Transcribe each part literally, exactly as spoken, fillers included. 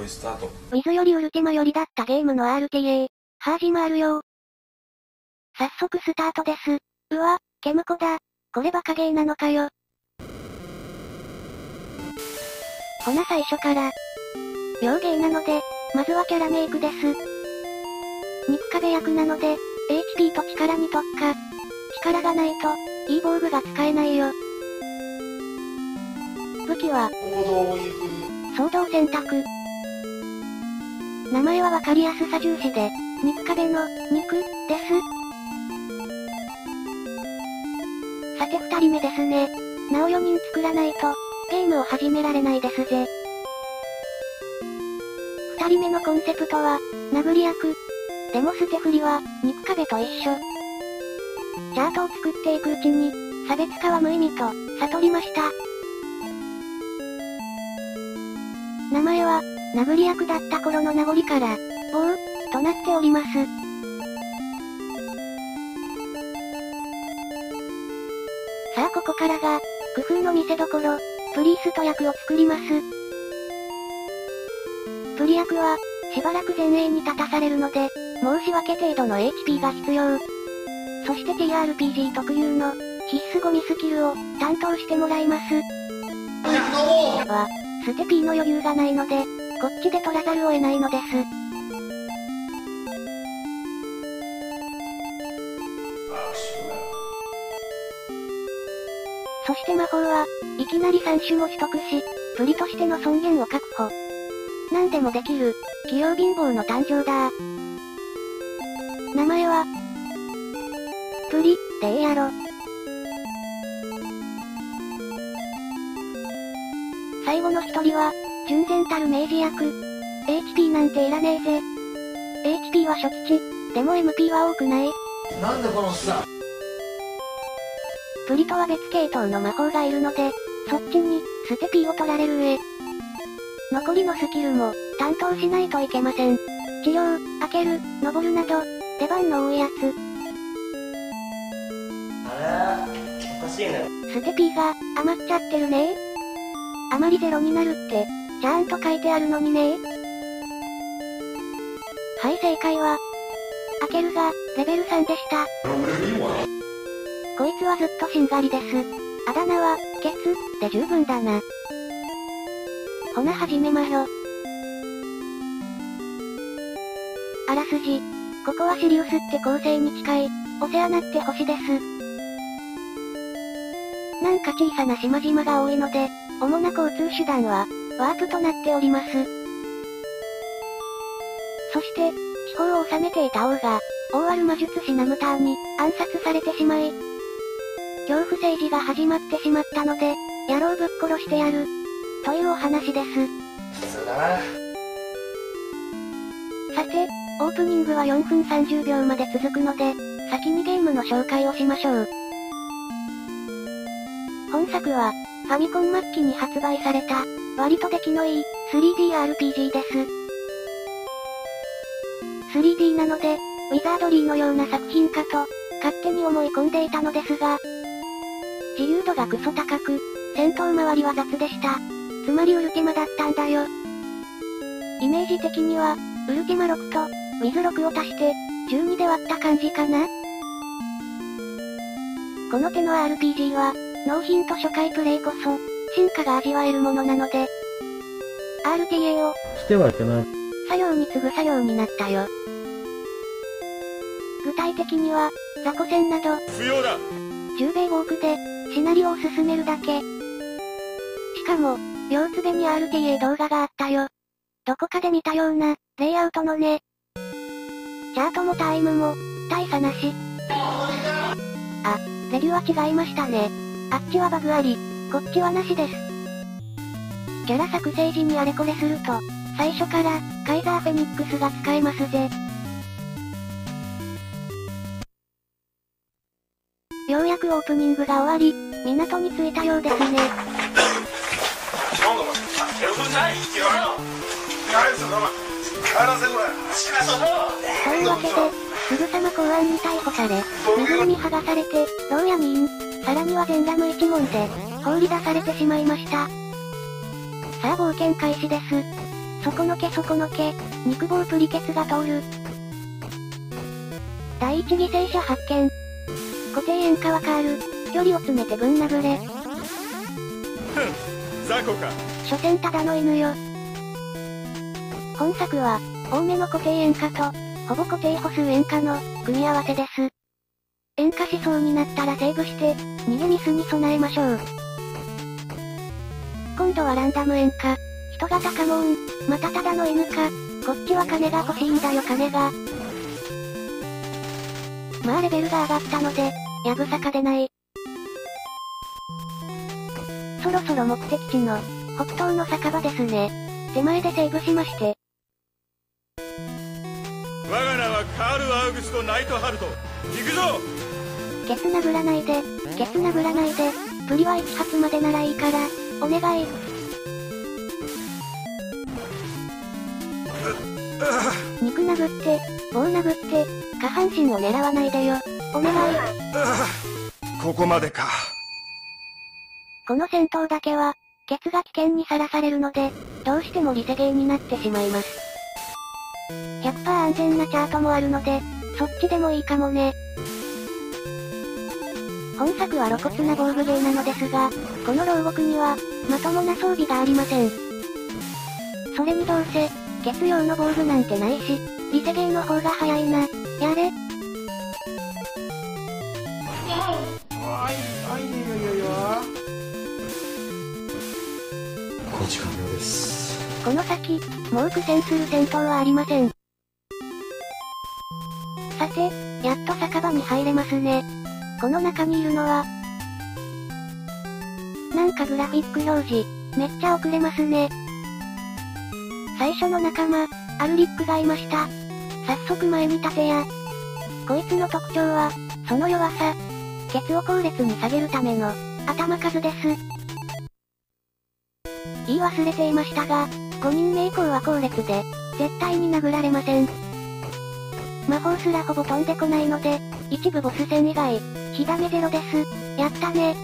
イスタート。 ウィズよりウルティマよりだったゲームの アールティーエー、始まるよ。早速スタートです。うわ、ケムコだ。これバカゲーなのかよ。ほな最初から。両ゲーなので、まずはキャラメイクです。肉壁役なので、エイチピー と力に特化。力がないと、いい防具が使えないよ。武器は、ソードを選択。名前はわかりやすさ重視で、肉壁の、肉、です。さて二人目ですね。なおよにん作らないと、ゲームを始められないですぜ。二人目のコンセプトは、殴り役。でも捨て振りは、肉壁と一緒。チャートを作っていくうちに、差別化は無意味と、悟りました。名前は、殴り役だった頃の名残から、棒、となっております。さあここからが、工夫の見せ所、プリースト役を作ります。プリ役は、しばらく前衛に立たされるので、申し訳程度の エイチピー が必要。そして ティーアールピージー 特有の、必須ゴミスキルを、担当してもらいます。は、ステピーの余裕がないので、こっちで取らざるを得ないのです。そして魔法は、いきなりさん種も取得し、プリとしての尊厳を確保。何でもできる、器用貧乏の誕生だ。名前は、プリ、でええやろ。最後の一人は、純然たる明治役。エイチピー なんていらねえぜ。エイチピー は初期値、でも エムピー は多くない？ なんでこのさ。 プリとは別系統の魔法がいるので、そっちに、ステピーを取られる上。残りのスキルも、担当しないといけません。治療、開ける、登るなど、出番の多いやつ。 あれおかしいね。 ステピーが、余っちゃってるねあまりゼロになるって、ちゃんと書いてあるのにねはい、正解は、開けるが、レベルさんでした。こいつはずっとしんがりです。あだ名は、ケツ、で十分だな。ほな始めまひょ。あらすじ。ここはシリウスって恒星に近い、オセアナって星です。なんか小さな島々が多いので、主な交通手段は、ワープとなっております。そして、地方を治めていた王が、大ある魔術師ナムターに、暗殺されてしまい、恐怖政治が始まってしまったので、野郎ぶっ殺してやる、というお話です。 普通だな。 さて、オープニングはよんぷんさんじゅうびょうまで続くので、先にゲームの紹介をしましょう。本作は、ファミコン末期に発売された、割と出来のいい、スリーディーアールピージー です。スリーディー なので、ウィザードリーのような作品かと、勝手に思い込んでいたのですが、自由度がクソ高く、戦闘周りは雑でした。つまりウルティマだったんだよ。イメージ的には、ウルティマろくと、ウィズろくを足して、じゅうにで割った感じかな？この手の アールピージー は、ノーヒント初回プレイこそ、進化が味わえるものなので、アールティーエー を、 してはいけない。 作業に次ぐ作業になったよ。具体的には、雑魚戦など、 不要だ。 じゅうべいウォークで、シナリオを進めるだけ。しかも、両つべに アールティーエー 動画があったよ。どこかで見たような、レイアウトのね。チャートもタイムも、大差なし。あ、レビューは違いましたね。あっちはバグあり、こっちはなしです。キャラ作成時にあれこれすると、最初から、カイザーフェニックスが使えますぜ。ようやくオープニングが終わり、港に着いたようですね。というわけで、すぐさま公安に逮捕され、湖に剥がされて、牢屋にイン、さらには全裸無一文で、放り出されてしまいました。さあ冒険開始です。 そこのけそこのけ、肉棒プリケツが通る。第一犠牲者発見。固定塩化はカール、距離を詰めてぶん殴れ。 ふん、雑魚か。 所詮ただの犬よ。本作は、多めの固定塩化と、ほぼ固定歩数塩化の、組み合わせです。塩化しそうになったらセーブして、逃げミスに備えましょう。今度はランダム塩化。人型カモン、またただの犬か。こっちは金が欲しいんだよ金が。まあレベルが上がったので、やぶさかでない。そろそろ目的地の、北東の酒場ですね。手前でセーブしまして。 我が名はカール・アウグスト・ナイトハルト。行くぞ。 ケツ殴らないで、ケツ殴らないで、プリはいち発までならいいから、お願い。肉殴って、棒殴って、下半身を狙わないでよ。お願い。 ここまでか。 この戦闘だけは、ケツが危険にさらされるので、どうしてもリセゲーになってしまいます。ひゃくパーセント 安全なチャートもあるので、そっちでもいいかもね。本作は露骨な防具ゲーなのですが、この牢獄には、まともな装備がありません。それにどうせ、ケツ用の防具なんてないし、リセゲーの方が早いな。やれ。 工事完了です。 この先、もう苦戦する戦闘はありません。さて、やっと酒場に入れますね。この中にいるのは、なんかグラフィック表示、めっちゃ遅れますね。最初の仲間、アルリックがいました。早速前に立てや。こいつの特徴は、その弱さ。ケツを後列に下げるための、頭数です。言い忘れていましたが、ごにんめ以降は後列で、絶対に殴られません。魔法すらほぼ飛んでこないので、一部ボス戦以外、火ダメゼロです。やったね。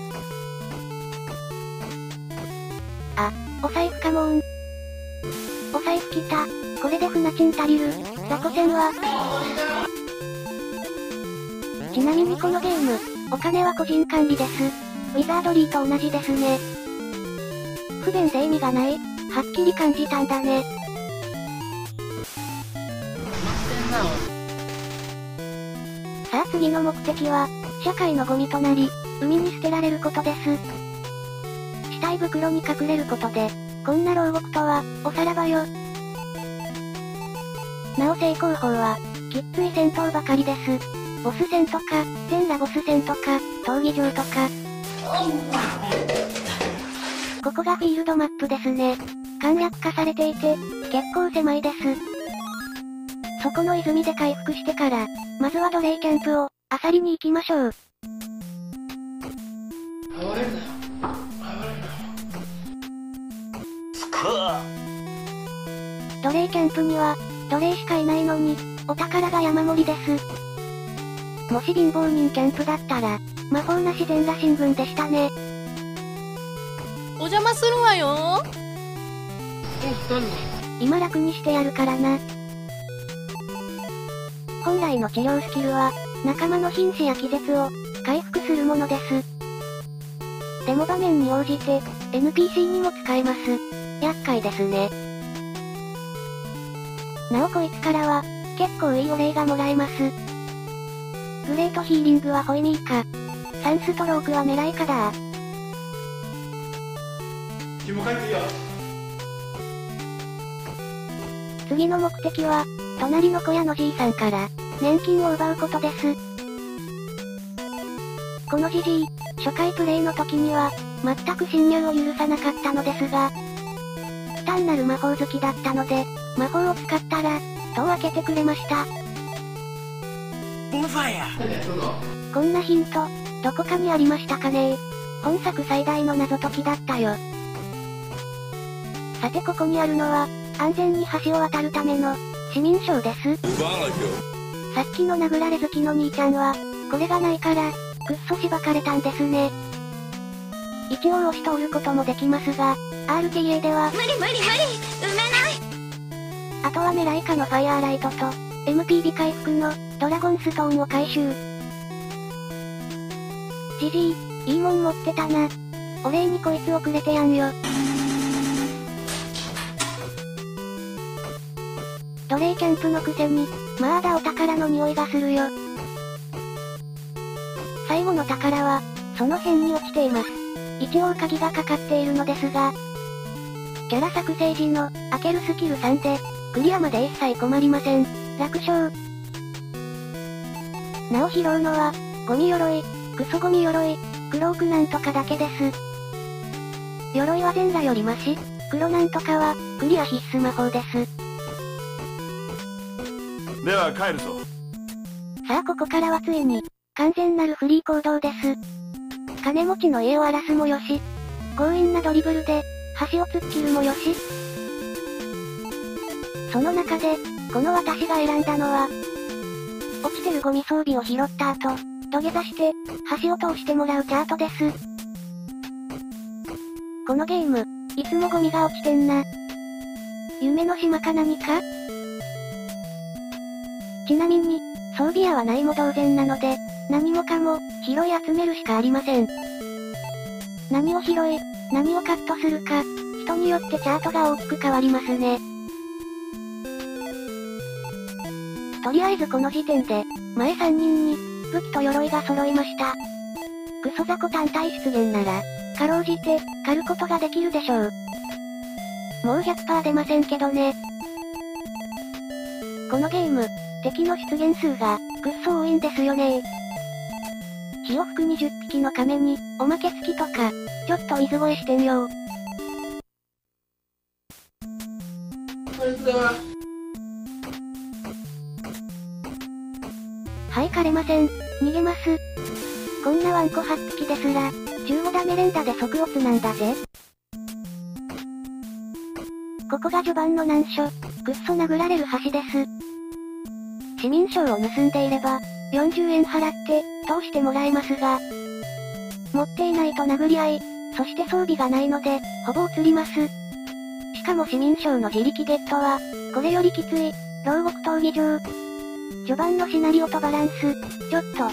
あ、お財布かもん。お財布来た。これで船賃足りる。雑魚戦は。ちなみにこのゲーム、お金は個人管理です。ウィザードリーと同じですね。不便で意味がない。はっきり感じたんだね。さあ次の目的は、社会のゴミとなり、海に捨てられることです。死体袋に隠れることで、こんな牢獄とは、おさらばよ。なお正攻法は、きっつい戦闘ばかりです。ボス戦とか、全ラボス戦とか、闘技場とか。ここがフィールドマップですね。簡略化されていて、結構狭いです。そこの泉で回復してから、まずは奴隷キャンプを、漁りに行きましょう。奴隷キャンプには、奴隷しかいないのに、お宝が山盛りです。もし貧乏人キャンプだったら、魔法なし全裸新聞でしたね。 お邪魔するわよ。 今楽にしてやるからな。本来の治療スキルは、仲間の瀕死や気絶を、回復するものです。でも場面に応じて、エヌピーシー にも使えます。厄介ですね。なおこいつからは、結構いいお礼がもらえます。グレートヒーリングはホイミーか。サンストロークはメライカだ。 君も帰っていいよ。 次の目的は、隣の小屋のじいさんから、年金を奪うことです。このじじい、初回プレイの時には、全く侵入を許さなかったのですが、単なる魔法好きだったので、魔法を使ったら、戸を開けてくれました。 ボンファイア。 こんなヒント、どこかにありましたかね。本作最大の謎解きだったよ。さてここにあるのは、安全に橋を渡るための、市民証です。さっきの殴られ好きの兄ちゃんは、これがないから、くっそしばかれたんですね。一応押し通ることもできますが、アールティーエー では、 無理無理無理、埋めない。 あとはメライカのファイアーライトと、エムピー 美回復の、ドラゴンストーンを回収。じじい、いいもん持ってたな。お礼にこいつをくれてやんよ。奴隷キャンプのくせに、まだお宝の匂いがするよ。最後の宝は、その辺に落ちています。一応鍵がかかっているのですが、キャラ作成時の、開けるスキルさんで、クリアまで一切困りません。楽勝。なお拾うのは、ゴミ鎧、クソゴミ鎧、クロークなんとかだけです。鎧は全裸よりマシ、黒なんとかは、クリア必須魔法です。 では帰るぞ。 さあここからはついに、完全なるフリー行動です。金持ちの家を荒らすもよし、強引なドリブルで、橋を突っ切るもよし。その中で、この私が選んだのは、落ちてるゴミ装備を拾った後、土下座して、橋を通してもらうチャートです。このゲーム、いつもゴミが落ちてんな。夢の島か何か？ちなみに、装備屋はないも同然なので、何もかも、拾い集めるしかありません。何を拾い、何をカットするか、人によってチャートが大きく変わりますね。とりあえずこの時点で、前さんにんに、武器と鎧が揃いました。クソ雑魚単体出現なら、かろうじて、狩ることができるでしょう。もう ひゃくパーセント 出ませんけどね。このゲーム、敵の出現数が、くっそ多いんですよね。火を吹くにじゅっぴきの亀に、おまけ付きとか、ちょっと伊豆声してんよ。はい、枯れません。逃げます。こんなワンコはっぴきですら、じゅうごダメ連打で即落なんだぜ。ここが序盤の難所、くっそ殴られる橋です。市民賞を盗んでいれば、よんじゅうえん払って、通してもらえますが、持っていないと殴り合い、そして装備がないので、ほぼ映ります。しかも市民賞の自力ゲットは、これよりきつい、牢獄闘技場。序盤のシナリオとバランス、ちょっと。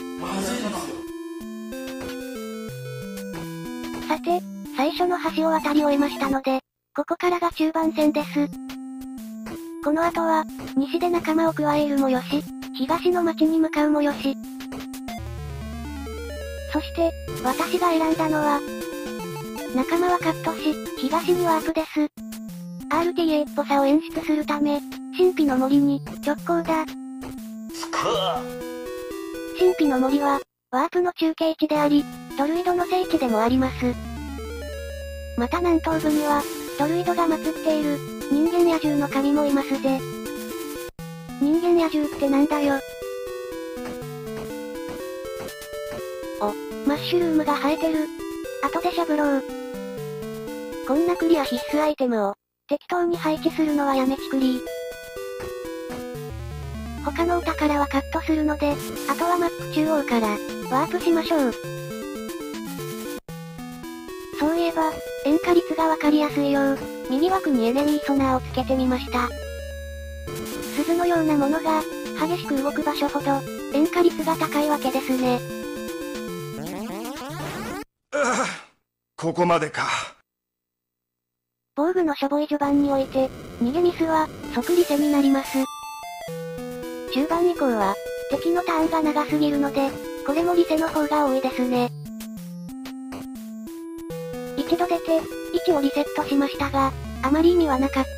さて、最初の橋を渡り終えましたので、ここからが中盤戦です。この後は、西で仲間を加えるもよし、東の町に向かうもよし。そして、私が選んだのは、仲間はカットし、東にワープです。アールティーエー っぽさを演出するため、神秘の森に、直行だ。神秘の森は、ワープの中継地であり、ドルイドの聖地でもあります。また南東部には、ドルイドが祀っている、人間野獣の神もいますぜ。人間野獣ってなんだよ。お、マッシュルームが生えてる。後でしゃぶろう。こんなクリア必須アイテムを、適当に配置するのはやめちくりー。他のお宝はカットするので、あとはマップ中央から、ワープしましょう。そういえば、塩化率がわかりやすいよう、右枠にエネミーソナーをつけてみました。鈴のようなものが、激しく動く場所ほど、塩化率が高いわけですね。 うぅ、ここまでか。 防具のしょぼい序盤において、逃げミスは、即リセになります。中盤以降は、敵のターンが長すぎるので、これもリセの方が多いですね。一度出て、位置をリセットしましたが、あまり意味はなかった。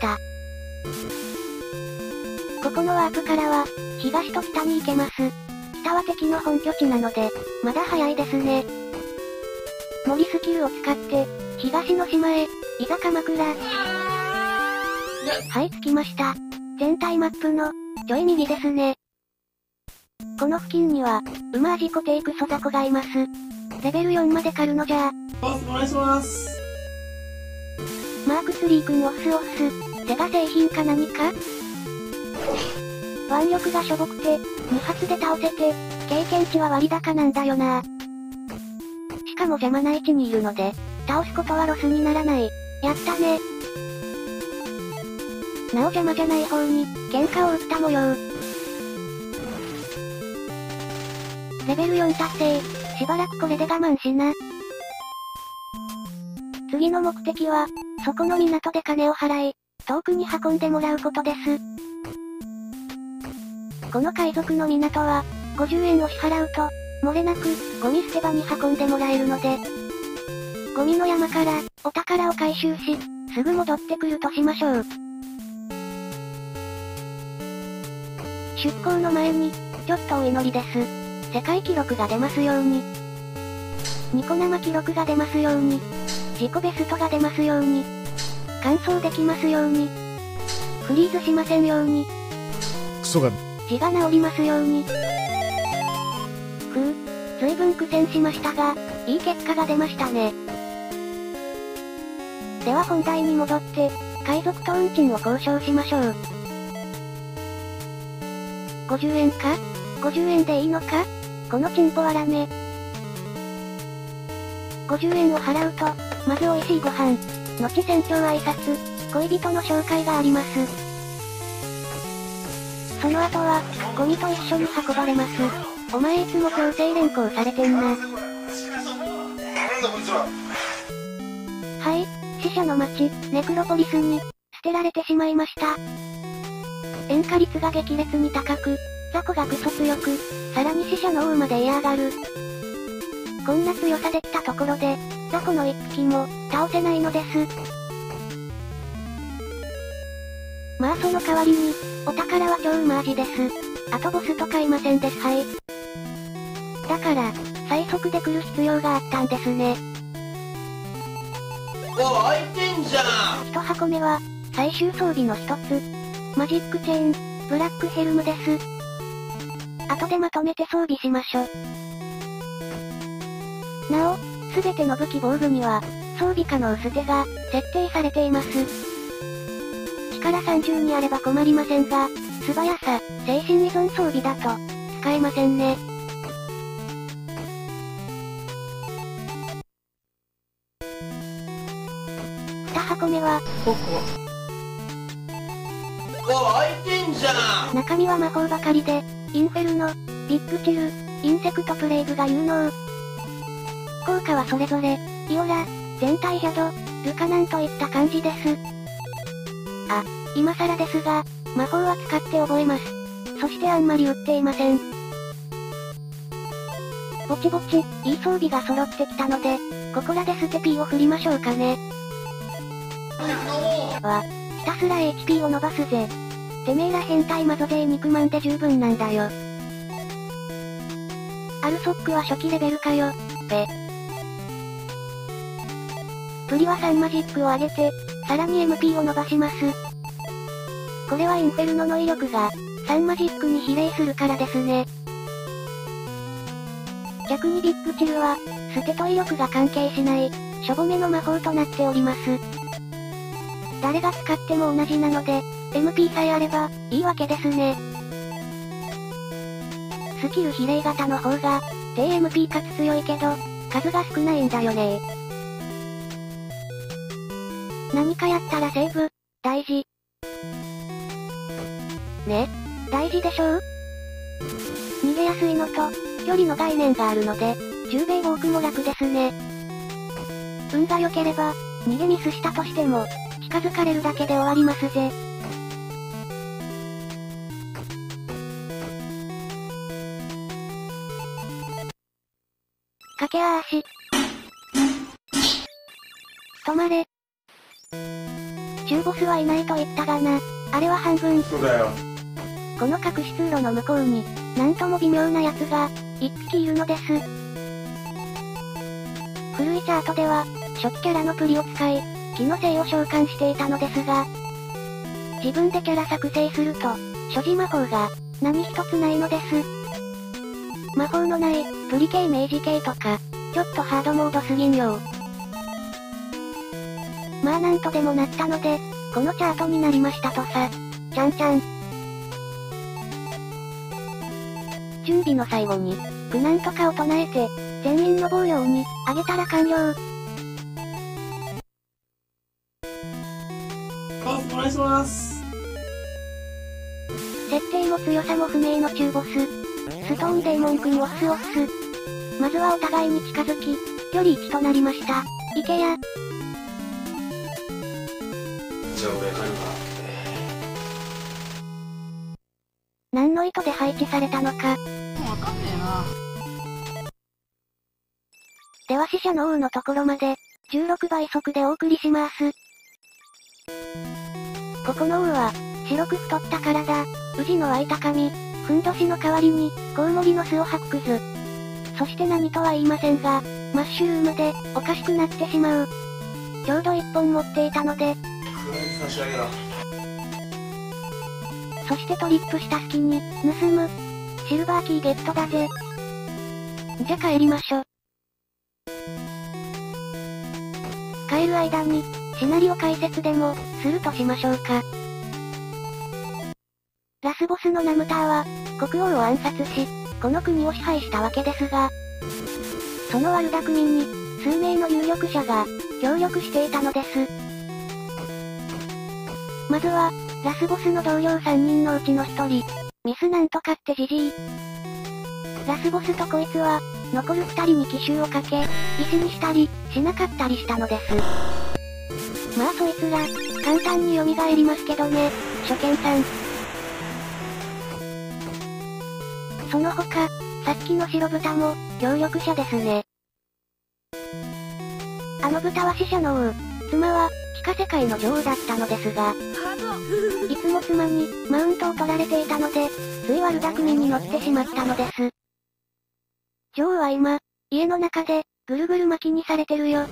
ここのワープからは、東と北に行けます。北は敵の本拠地なので、まだ早いですね。森スキルを使って、東の島へ、いざ鎌倉。はい、着きました。全体マップの、ちょい右ですね。この付近には、ウマージコテイクソザコがいます。レベルよんまで狩るのじゃあ。 お願いします。 マークスリーくんオフスオフス、セガ製品か何か？腕力がしょぼくて、に発で倒せて、経験値は割高なんだよな。しかも邪魔な位置にいるので、倒すことはロスにならない。やったね。 なお邪魔じゃない方に、喧嘩を打った模様。レベルよん達成。しばらくこれで我慢しな。次の目的は、そこの港で金を払い、遠くに運んでもらうことです。この海賊の港は、ごじゅうえんを支払うと、漏れなく、ゴミ捨て場に運んでもらえるので、ゴミの山から、お宝を回収し、すぐ戻ってくるとしましょう。出港の前に、ちょっとお祈りです。世界記録が出ますように。ニコ生記録が出ますように。自己ベストが出ますように。完走できますように。フリーズしませんように。 クソが。 字が治りますように。ふう、随分苦戦しましたが、いい結果が出ましたね。では本題に戻って、海賊と運賃を交渉しましょう。ごじゅうえんか ?ごじゅう 円でいいのかこのチンポわらね。ごじゅうえんを払うと、まず美味しいご飯、後船長挨拶、恋人の紹介があります。その後は、ゴミと一緒に運ばれます。お前いつも強制連行されてんな。はい、死者の町、ネクロポリスに、捨てられてしまいました。塩化率が激烈に高く、雑魚がクソ強く、さらに死者の王まで嫌がる。こんな強さできたところで、雑魚の一匹も、倒せないのです。まあその代わりに、お宝は超うま味です。あとボスとかいませんですはい。だから、最速で来る必要があったんですね。 お、開いてんじゃん。 一箱目は、最終装備の一つ。マジックチェーン、ブラックヘルムです。後でまとめて装備しましょ。なお、すべての武器防具には、装備可能捨てが、設定されています。力さんじゅうにあれば困りませんが、素早さ、精神依存装備だと、使えませんね。に箱目は、 ここ。お、開いてんじゃん。 中身は魔法ばかりで、インフェルノ、ビッグチル、インセクトプレイグが有能。効果はそれぞれ、イオラ、全体ジャド、ルカナンといった感じです。あ、今更ですが、魔法は使って覚えます。そしてあんまり売っていません。ぼちぼち、いい装備が揃ってきたので、ここらでステピーを振りましょうかね。わ、ひたすら エイチピー を伸ばすぜ。てめえら変態マゾ勢肉まんで十分なんだよ。アルソックは初期レベルかよ、べ。プリはさんマジックを上げて、さらに エムピー を伸ばします。これはインフェルノの威力が、さんマジックに比例するからですね。逆にビッグチルは、捨てと威力が関係しない、しょぼめの魔法となっております。誰が使っても同じなので、エムピー さえあれば、いいわけですね。スキル比例型の方が、低 エムピー かつ強いけど、数が少ないんだよね。何かやったらセーブ、大事。ね、大事でしょう？逃げやすいのと、距離の概念があるので、じゅう米多くも楽ですね。運が良ければ、逃げミスしたとしても、近づかれるだけで終わりますぜ。駆け足。止まれ。中ボスはいないと言ったがな。あれは半分。 そうだよ。 この隠し通路の向こうに、なんとも微妙な奴が、一匹いるのです。古いチャートでは、初期キャラのプリを使い、気のせいを召喚していたのですが、自分でキャラ作成すると、所持魔法が、何一つないのです。魔法のない、プリ系明示系とか、ちょっとハードモードすぎんよ。まあなんとでもなったので、このチャートになりましたとさ。ちゃんちゃん。準備の最後に、苦難とかを唱えて、全員の防用に、あげたら完了。 お願いします。 設定も強さも不明の中ボス。ストーンデーモン君オスオス。まずはお互いに近づき、距離いちとなりました。いけや。 じゃあ俺入るわ。 何の意図で配置されたのか。 わかんねえな。 では死者の王のところまで、じゅうろくばい速でお送りします。ここの王は、白く太った体、宇治の湧いた髪、ふんどしの代わりに、コウモリの巣を吐くクズ。そして何とは言いませんが、マッシュルームで、おかしくなってしまう。ちょうど一本持っていたので、 差し上げろ。 そしてトリップした隙に、盗む。シルバーキーゲットだぜ。じゃ帰りましょ。帰る間に、シナリオ解説でも、するとしましょうか。ラスボスのナムターは、国王を暗殺し、この国を支配したわけですが、その悪巧みに、数名の有力者が、協力していたのです。まずは、ラスボスの同僚さんにんのうちのひとり、ミスなんとかってジジイ。ラスボスとこいつは、残るふたりに奇襲をかけ、石にしたり、しなかったりしたのです。まあそいつら、簡単に蘇りますけどね、初見さん。その他、さっきの白豚も、協力者ですね。あの豚は死者の王、妻は、地下世界の女王だったのですが、いつも妻に、マウントを取られていたので、つい悪巧みに乗ってしまったのです。女王は今、家の中で、ぐるぐる巻きにされてるよ。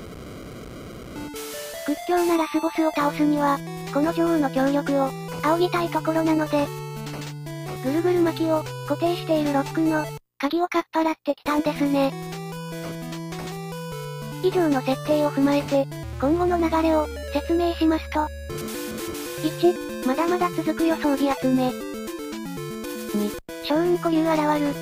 屈強なラスボスを倒すには、この女王の協力を、仰ぎたいところなので、ぐるぐる巻きを、固定しているロックの、鍵をかっぱらってきたんですね。以上の設定を踏まえて、今後の流れを、説明しますと、いち、まだまだ続く予想着集め。に、小雲固有現る。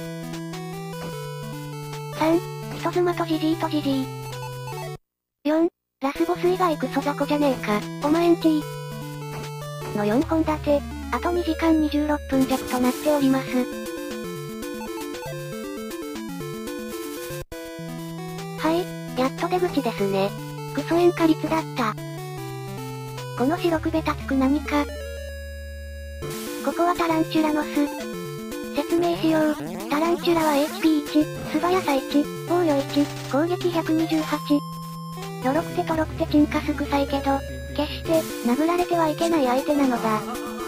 さん、人妻とジジイとジジイ。よん、ラスボス以外クソ雑魚じゃねえか、お前んちー。のよんほん立て、あとにじかんにじゅうろっぷん弱となっております。はい、やっと出口ですね。クソ塩化率だった。この白くべたつく何か。ここはタランチュラの巣。説明しよう。タランチュラは エイチピーいち、素早さいち、防御いち、攻撃ひゃくにじゅうはち。ドロくてとろくてチンカス臭いけど、決して、殴られてはいけない相手なのだ。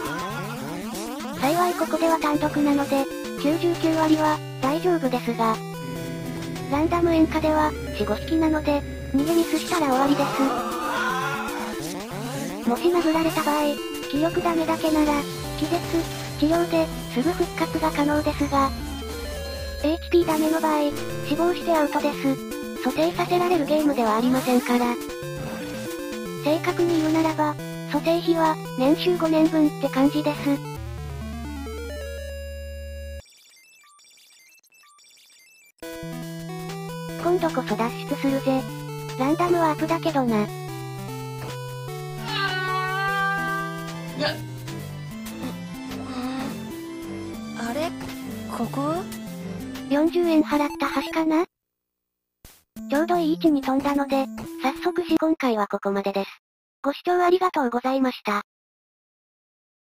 幸いここでは単独なので、きゅうじゅうきゅうわりは、大丈夫ですが。ランダム演歌では、よん、ご匹なので、逃げミスしたら終わりです。もし殴られた場合、気力ダメだけなら、気絶、治療で、すぐ復活が可能ですが、エイチピー ダメの場合、死亡してアウトです。蘇生させられるゲームではありませんから。正確に言うならば、蘇生費は、年収ごねんぶんって感じです。今度こそ脱出するぜ。ランダムワープだけどな。 あれここよんじゅうえん払った橋かな？ちょうどいい位置に飛んだので、早速し今回はここまでです。ご視聴ありがとうございました。